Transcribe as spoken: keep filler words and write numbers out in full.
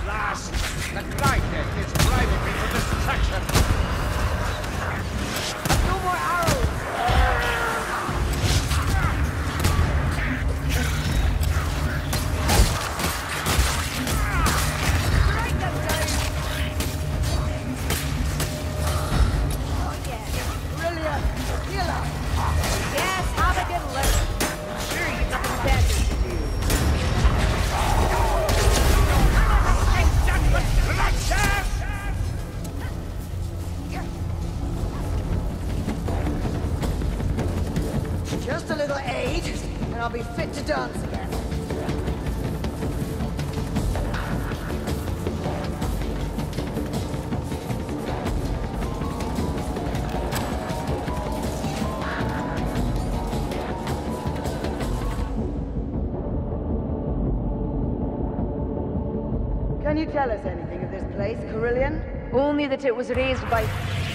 last! The glide deck is driving me to distraction! No more arrows! Strike them down! Oh yeah, brilliant! Healer! Yes, have a good look. I'm sure you've nothing better to do. Just a little aid, and I'll be fit to dance again. Can you tell us anything of this place, Carillion? Only that it was raised by